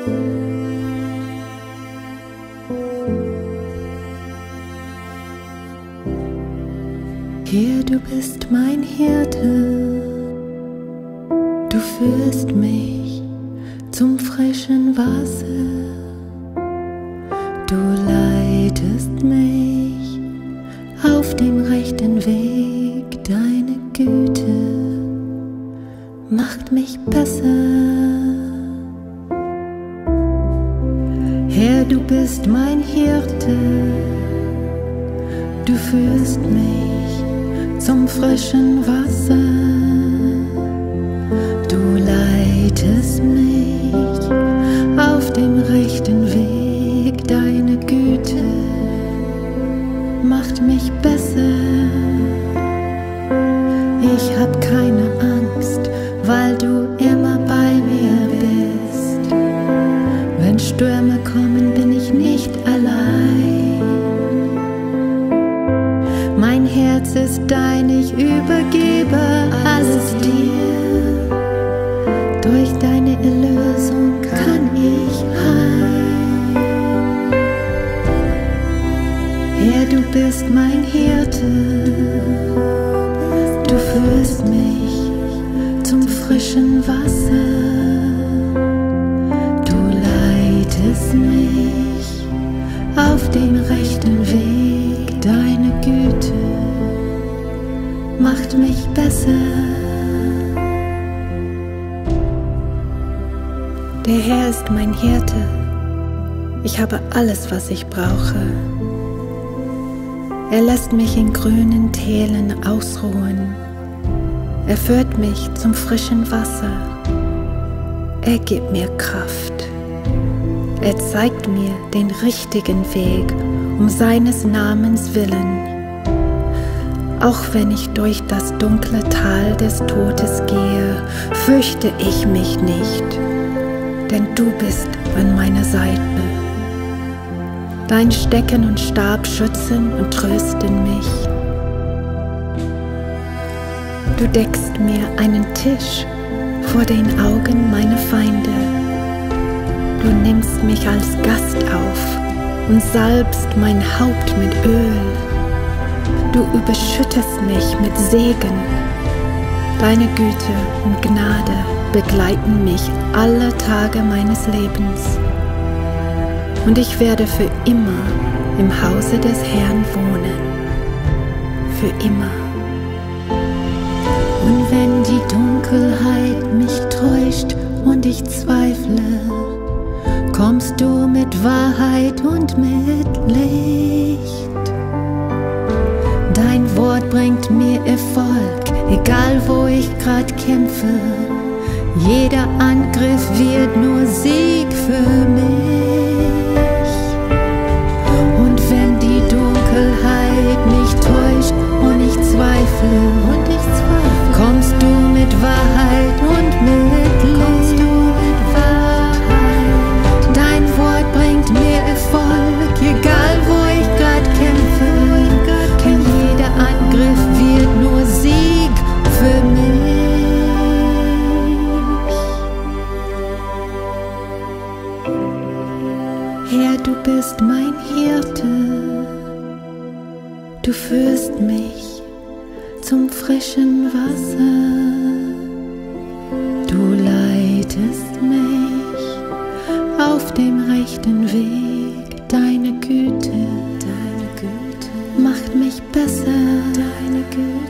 Herr, du bist mein Hirte, du führst mich zum frischen Wasser, du leitest mich auf den rechten Weg, deine Güte macht mich besser. Herr, du bist mein Hirte, du führst mich zum frischen Wasser, du leitest mich auf dem rechten Weg, deine Güte macht mich besser. Ich hab keine Angst, weil du immer bei mir bist. Wenn Stürme kommen, bin ich nicht allein. Mein Herz ist dein, ich übergebe alles dir. Durch deine Erlösung kann ich heim. Herr, du bist mein Hirte, du führst mich zum frischen Wasser, du leitest mich auf den rechten Weg, deine Güte macht mich besser. Der Herr ist mein Hirte, ich habe alles, was ich brauche. Er lässt mich in grünen Tälern ausruhen. Er führt mich zum frischen Wasser. Er gibt mir Kraft. Er zeigt mir den richtigen Weg, um seines Namens willen. Auch wenn ich durch das dunkle Tal des Todes gehe, fürchte ich mich nicht, denn du bist an meiner Seite. Dein Stecken und Stab schützen und trösten mich. Du deckst mir einen Tisch vor den Augen meiner Feinde. Du nimmst mich als Gast auf und salbst mein Haupt mit Öl. Du überschüttest mich mit Segen. Deine Güte und Gnade begleiten mich alle Tage meines Lebens. Und ich werde für immer im Hause des Herrn wohnen. Für immer. Und wenn die Dunkelheit mich täuscht und ich zweifle, kommst du mit Wahrheit und mit Licht. Dein Wort bringt mir Erfolg, egal wo ich grad kämpfe. Jeder Angriff wird nur Sieg für mich. Und wenn die Dunkelheit mich täuscht und ich zweifle, kommst du mit Wahrheit und mit Licht. Dein Wort bringt mir Erfolg, egal wo ich grad kämpfe. Denn jeder Angriff wird nur Sieg für mich. Herr, du bist mein Hirte, du führst mich zum frischen Wasser, du leitest mich auf dem rechten Weg, deine Güte macht mich besser, deine Güte